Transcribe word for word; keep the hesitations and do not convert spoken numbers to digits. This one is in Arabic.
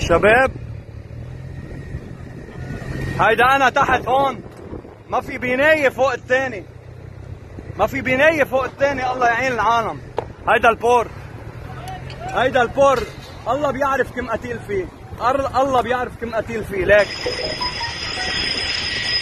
شباب هيدا انا تحت هون، ما في بناية فوق الثاني، ما في بناية فوق الثاني. الله يعين العالم. هيدا البور، هيدا البور الله بيعرف كم قتيل فيه، الله بيعرف كم قتيل فيه. ليك